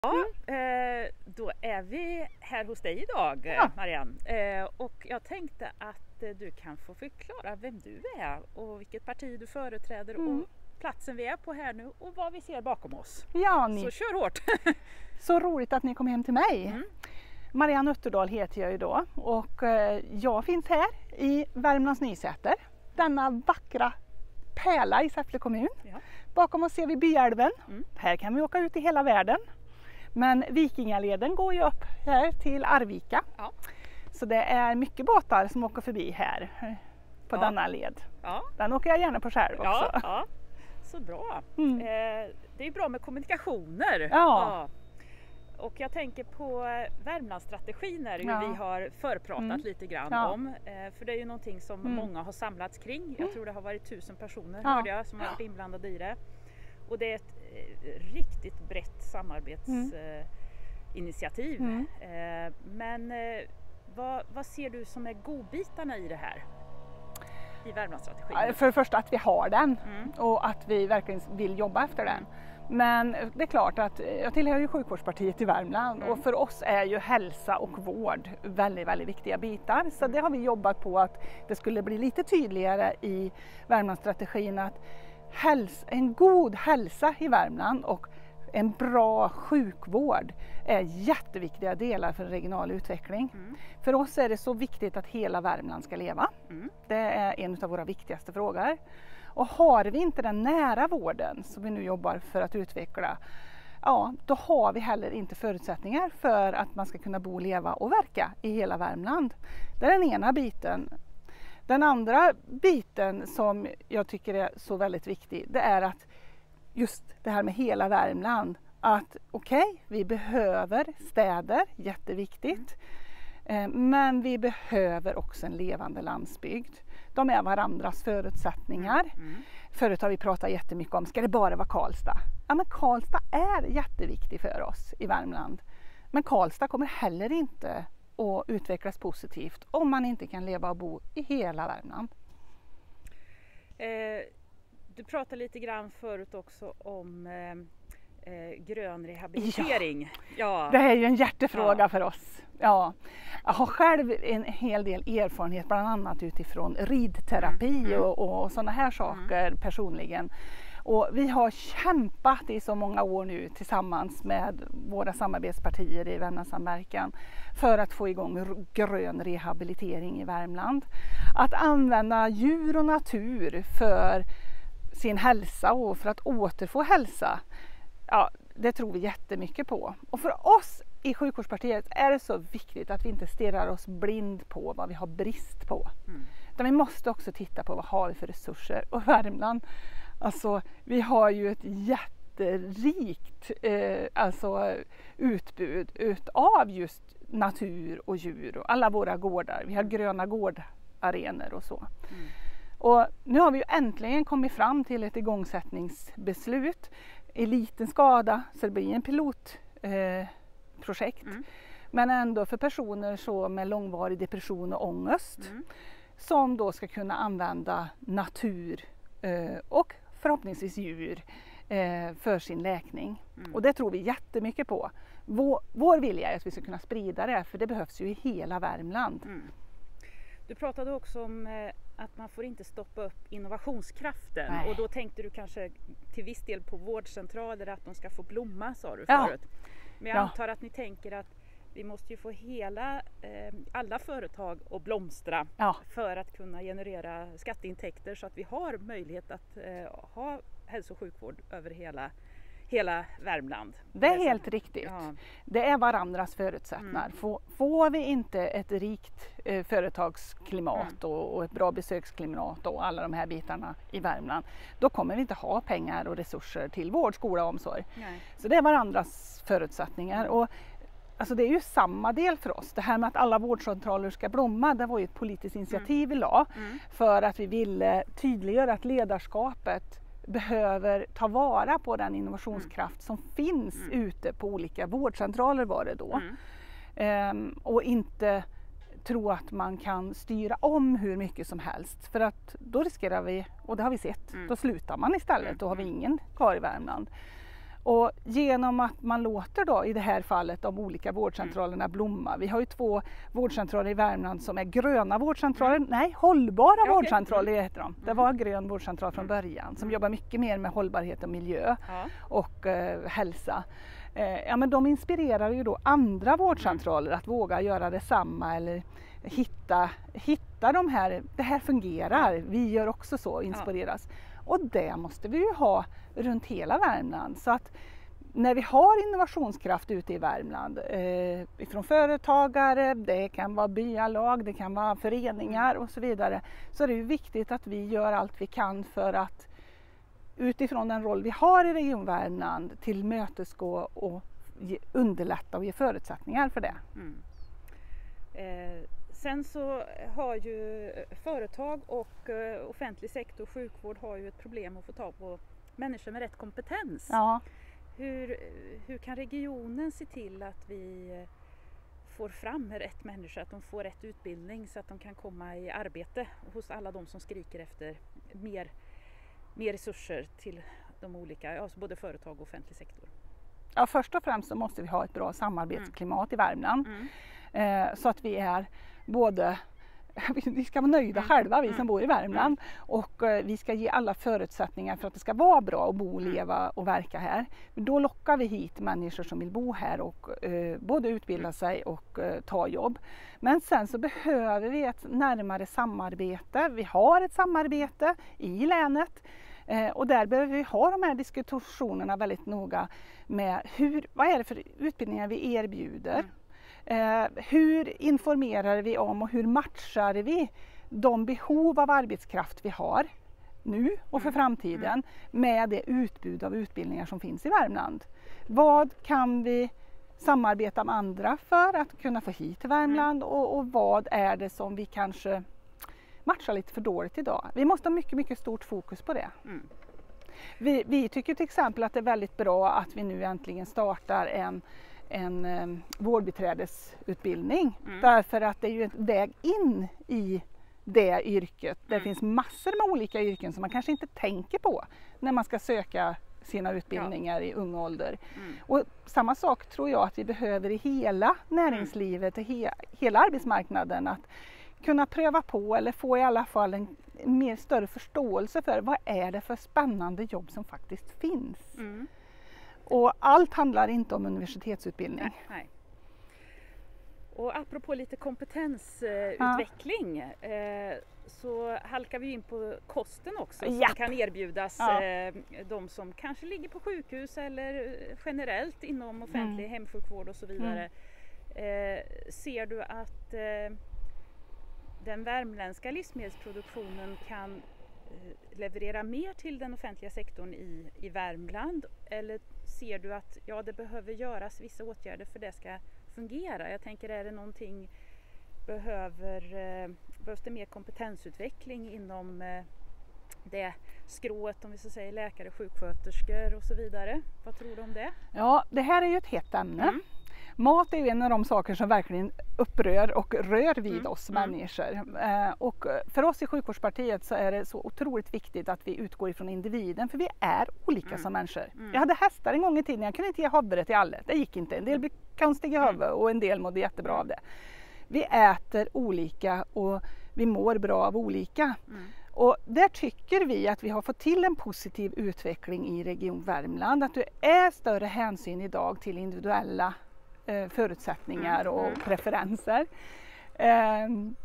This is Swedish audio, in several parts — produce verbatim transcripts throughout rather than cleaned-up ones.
Ja, eh, då är vi här hos dig idag, Ja. Marianne. Eh, och jag tänkte att eh, du kan få förklara vem du är och vilket parti du företräder Mm. och platsen vi är på här nu och vad vi ser bakom oss. Ja, ni. Så kör hårt! Så roligt att ni kom hem till mig. Mm. Marianne Utterdal heter jag ju då och eh, jag finns här i Värmlands Nysäter, denna vackra pärla i Säffle kommun. Ja. Bakom oss ser vi Byälven. Mm. Här kan vi åka ut i hela världen. Men Vikingaleden går ju upp här till Arvika. Ja. Så det är mycket båtar som åker förbi här på Ja. denna led. Ja. Den åker jag gärna på själv också. Ja, ja. Så bra. Mm. Eh, det är bra med kommunikationer. Ja. Och jag tänker på Värmlandsstrategin här, Ja. vi har förpratat Mm. lite grann Ja. om. Eh, för det är ju någonting som Mm. många har samlats kring. Jag tror det har varit tusen personer Ja. hörde jag, som har varit inblandade i det. Och det är ett eh, riktigt brett samarbetsinitiativ. Mm. Eh, men eh, vad, vad ser du som är godbitarna i det här? I Värmlandsstrategin? För det första att vi har den Mm. och att vi verkligen vill jobba efter den. Men det är klart att jag tillhör ju sjukvårdspartiet i Värmland Mm. och för oss är ju hälsa och vård väldigt, väldigt viktiga bitar. Så det har vi jobbat på att det skulle bli lite tydligare i Värmlandsstrategin att häls- en god hälsa i Värmland och en bra sjukvård är jätteviktiga delar för regional utveckling. Mm. För oss är det så viktigt att hela Värmland ska leva. Mm. Det är en av våra viktigaste frågor. Och har vi inte den nära vården som vi nu jobbar för att utveckla, ja, då har vi heller inte förutsättningar för att man ska kunna bo, leva och verka i hela Värmland. Det är den ena biten. Den andra biten som jag tycker är så väldigt viktig, det är att just det här med hela Värmland, att okej, okay, vi behöver städer, jätteviktigt, eh, men vi behöver också en levande landsbygd. De är varandras förutsättningar. Mm. Förut har vi pratat jättemycket om, ska det bara vara Karlstad? Ja, men Karlstad är jätteviktig för oss i Värmland. Men Karlstad kommer heller inte att utvecklas positivt om man inte kan leva och bo i hela Värmland. Eh, du pratade lite grann förut också om eh, eh, grön rehabilitering. Ja. Det är ju en hjärtefråga Ja. för oss. Ja. Jag har själv en hel del erfarenhet, bland annat utifrån ridterapi Mm. och, och sådana här saker mm. personligen. Och vi har kämpat i så många år nu tillsammans med våra samarbetspartier i Värmlandssamverkan för att få igång grön rehabilitering i Värmland. Att använda djur och natur för sin hälsa och för att återfå hälsa, ja, det tror vi jättemycket på. Och för oss i sjukvårdspartiet är det så viktigt att vi inte stirrar oss blind på vad vi har brist på. Mm. Utan vi måste också titta på vad har vi för resurser. Och Värmland, alltså vi har ju ett jätterikt eh, alltså, utbud utav just natur och djur och alla våra gårdar. Vi har gröna gårdarenor och så. Mm. Och nu har vi ju äntligen kommit fram till ett igångsättningsbeslut i liten skada, så det blir en pilotprojekt. Eh, Mm. Men ändå för personer så med långvarig depression och ångest Mm. som då ska kunna använda natur eh, och förhoppningsvis djur eh, för sin läkning. Mm. Och det tror vi jättemycket på. Vår, vår vilja är att vi ska kunna sprida det, för det behövs ju i hela Värmland. Mm. Du pratade också om eh, att man får inte stoppa upp innovationskraften. Nej. Och då tänkte du kanske till viss del på vårdcentraler, att de ska få blomma, sa du Ja. förut. Men jag Ja. antar att ni tänker att vi måste ju få hela, eh, alla företag att blomstra Ja. för att kunna generera skatteintäkter så att vi har möjlighet att eh, ha hälso- och sjukvård över hela, hela Värmland. Det är så- helt riktigt. Ja. Det är varandras förutsättningar. Mm. Får, får vi inte ett rikt eh, företagsklimat Mm. och, och ett bra besöksklimat och alla de här bitarna i Värmland, då kommer vi inte ha pengar och resurser till vård, skola och omsorg. Nej. Så det är varandras förutsättningar. Och, alltså det är ju samma del för oss. Det här med att alla vårdcentraler ska blomma, det var ju ett politiskt initiativ vi la Mm. för att vi ville tydliggöra att ledarskapet behöver ta vara på den innovationskraft som finns Mm. ute på olika vårdcentraler var det då. Mm. Ehm, och inte tro att man kan styra om hur mycket som helst, för att då riskerar vi, och det har vi sett, Mm. då slutar man istället, då har vi ingen kvar i Värmland. Och genom att man låter då i det här fallet de olika vårdcentralerna blomma. Vi har ju två vårdcentraler i Värmland som är gröna vårdcentraler, mm. nej hållbara ja, vårdcentraler okay. heter de. Det var grön vårdcentral från början som jobbar mycket mer med hållbarhet och miljö ja. och eh, hälsa. Eh, ja, men de inspirerar ju då andra vårdcentraler att våga göra detsamma eller hitta, hitta de här, det här fungerar, vi gör också så, inspireras. Ja. Och det måste vi ju ha runt hela Värmland. Så att när vi har innovationskraft ute i Värmland, eh, ifrån företagare, det kan vara byalag, det kan vara föreningar och så vidare, så är det ju viktigt att vi gör allt vi kan för att utifrån den roll vi har i Region Värmland tillmötesgå och ge, underlätta och ge förutsättningar för det. Mm. Eh, sen så har ju företag och eh, offentlig sektor, sjukvård har ju ett problem att få tag på människor med rätt kompetens. Ja. Hur, hur kan regionen se till att vi får fram rätt människor, att de får rätt utbildning så att de kan komma i arbete hos alla de som skriker efter mer, mer resurser till de olika, alltså både företag och offentlig sektor? Ja, först och främst så måste vi ha ett bra samarbetsklimat mm. i Värmland mm. eh, så att vi är både vi ska vara nöjda mm. själva, vi som bor i Värmland, mm. och eh, vi ska ge alla förutsättningar för att det ska vara bra att bo, leva och verka här. Då lockar vi hit människor som vill bo här och eh, både utbilda sig och eh, ta jobb. Men sen så behöver vi ett närmare samarbete. Vi har ett samarbete i länet eh, och där behöver vi ha de här diskussionerna väldigt noga med hur, vad är det för utbildningar vi erbjuder. Mm. Eh, hur informerar vi om och hur matchar vi de behov av arbetskraft vi har nu och för framtiden med det utbud av utbildningar som finns i Värmland? Vad kan vi samarbeta med andra för att kunna få hit till Värmland och, och vad är det som vi kanske matchar lite för dåligt idag? Vi måste ha mycket, mycket stort fokus på det. Mm. Vi, vi tycker till exempel att det är väldigt bra att vi nu äntligen startar en en eh, vårdbiträdesutbildning mm. därför att det är ju en väg in i det yrket. Det mm. finns massor med olika yrken som man kanske inte tänker på när man ska söka sina utbildningar ja. i ung ålder. Mm. Och samma sak tror jag att vi behöver i hela näringslivet, mm. i he- hela arbetsmarknaden, att kunna pröva på eller få i alla fall en mer större förståelse för vad är det för spännande jobb som faktiskt finns. Mm. Och allt handlar inte om universitetsutbildning. Nej, nej. Och apropå lite kompetensutveckling ja. eh, så halkar vi in på kosten också som Japp. kan erbjudas ja. eh, de som kanske ligger på sjukhus eller generellt inom offentlig mm. hemsjukvård och så vidare. Mm. Eh, ser du att eh, den värmländska livsmedelsproduktionen kan leverera mer till den offentliga sektorn i, i Värmland, eller ser du att ja, det behöver göras vissa åtgärder för det ska fungera? Jag tänker, är det någonting, behöver, eh, behövs det mer kompetensutveckling inom eh, det skrået, om vi så säger läkare, sjuksköterskor och så vidare? Vad tror du om det? Ja, det här är ju ett hett ämne. Mm. Mat är ju en av de saker som verkligen upprör och rör vid mm. oss mm. människor. Eh, och för oss i Sjukvårdspartiet så är det så otroligt viktigt att vi utgår ifrån individen, för vi är olika mm. som människor. Mm. Jag hade hästar en gång i tiden, jag kunde inte ge havre till alla. Det gick inte. En del blev konstiga i huvudet och en del mådde jättebra av det. Vi äter olika och vi mår bra av olika. Mm. Och där tycker vi att vi har fått till en positiv utveckling i Region Värmland. Att det är större hänsyn idag till individuella eh, förutsättningar och mm. preferenser. Eh,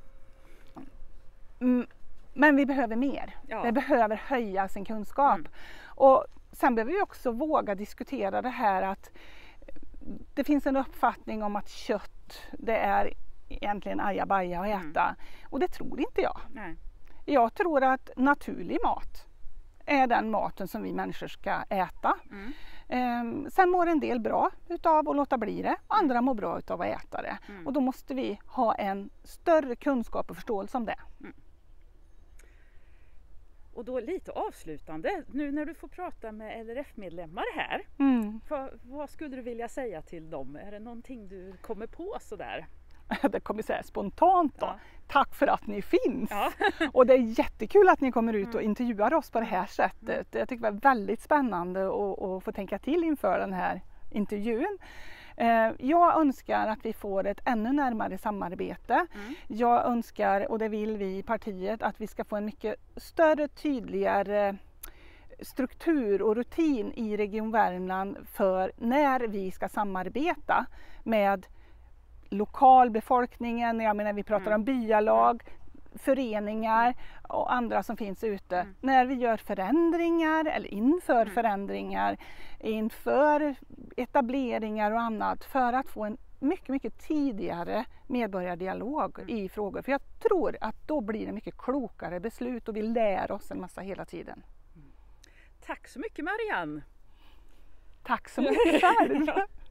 men vi behöver mer. Ja. Vi behöver höja sin kunskap. Mm. Och sen behöver vi också våga diskutera det här att det finns en uppfattning om att kött, det är egentligen ajabaja att äta. Mm. Och det tror inte jag. Nej. Jag tror att naturlig mat är den maten som vi människor ska äta. Mm. Ehm, sen mår en del bra utav att låta bli det. Andra mår bra utav att äta det. Mm. Och då måste vi ha en större kunskap och förståelse om det. Mm. Och då lite avslutande, nu när du får prata med L R F-medlemmar här, mm. vad, vad skulle du vilja säga till dem? Är det någonting du kommer på sådär? det kommer säga spontant då, Ja. tack för att ni finns. Ja. Och det är jättekul att ni kommer ut och Mm. intervjuar oss på det här sättet. Jag tycker det var väldigt spännande att, att få tänka till inför den här intervjun. Eh, Jag önskar att vi får ett ännu närmare samarbete. Mm. Jag önskar, och det vill vi i partiet, att vi ska få en mycket större, tydligare struktur och rutin i Region Värmland för när vi ska samarbeta med lokalbefolkningen. Jag menar, vi pratar Mm. om byalag, föreningar och andra som finns ute. Mm. När vi gör förändringar eller inför Mm. förändringar, inför etableringar och annat, för att få en mycket, mycket tidigare medborgardialog Mm. i frågor. För jag tror att då blir det mycket klokare beslut och vi lär oss en massa hela tiden. Tack så mycket Marianne! Tack så mycket själv!